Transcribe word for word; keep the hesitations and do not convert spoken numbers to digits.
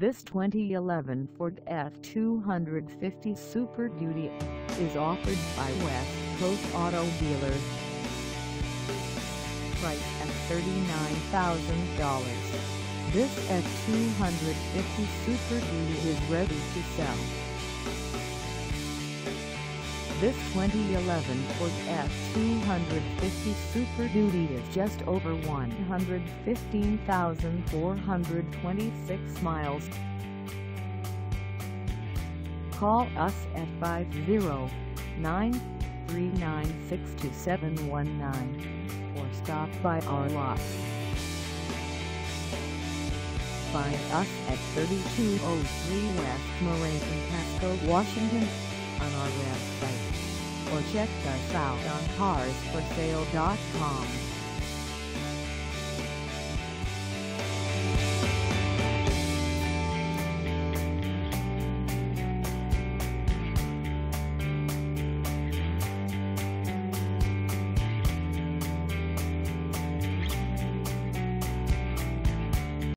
This twenty eleven Ford F two fifty Super Duty is offered by West Coast Auto Dealers. Price at thirty-nine thousand dollars. This F two fifty Super Duty is ready to sell. This twenty eleven Ford F two fifty Super Duty is just over one hundred fifteen thousand four hundred twenty-six miles. Call us at five oh nine, three nine six, two seven one nine or stop by our lot. Find us at thirty-two oh three West Marie Pasco, Washington on our website, or check us out on cars for sale dot com.